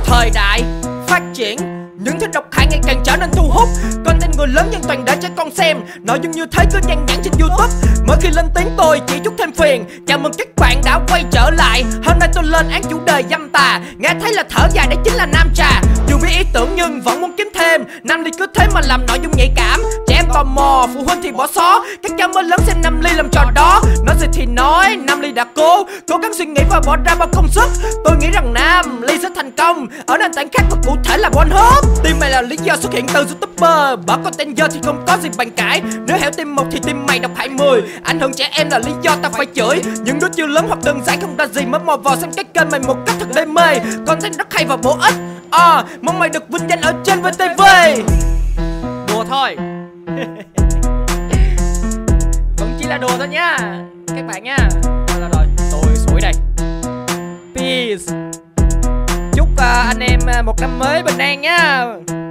thời đại phát triển, những thứ độc hại ngày càng trở nên thu hút. Content người lớn nhưng toàn để trẻ con xem. Nội dung như thế cứ nhan nhản trên YouTube. Mỗi khi lên tiếng tôi chỉ chút thêm phiền. Chào mừng các bạn đã quay trở lại. Hôm nay tôi lên án chủ đề dâm tà. Nghe thấy là thở dài, đấy chính là nam trà. Dù biết ý tưởng nhưng vẫn muốn kiếm thêm. Nam ly cứ thế mà làm nội dung nhạy cảm. Trẻ em tò mò, phụ huynh thì bỏ xó. Các cháu mới lớn xem Nam Ly làm trò đó. Nói gì thì nói, Nam Ly đã cố gắng suy nghĩ và bỏ ra bao công sức. Tôi nghĩ rằng Nam Ly sẽ thành công ở nền tảng khác và cụ thể là Pornhub. Team mày là lý do xuất hiện từ YouTuber. Bỏ content giờ thì không có gì bàn cãi. Nếu hẻo team 1 thì team mày độc hại 10. Ảnh hưởng trẻ em là lý do ta phải chửi. Những đứa chưa lớn hoặc đơn giản không ra gì mới mò vào xem cái kênh mày một cách thật đê mê. Content rất hay và bổ ích. Mong mày được vinh danh ở trên VTV. Đùa thôi. Vẫn chỉ là đùa thôi nha các bạn nha. Rồi, tôi sủi đây. Peace. Chúc anh em một năm mới bình an nha.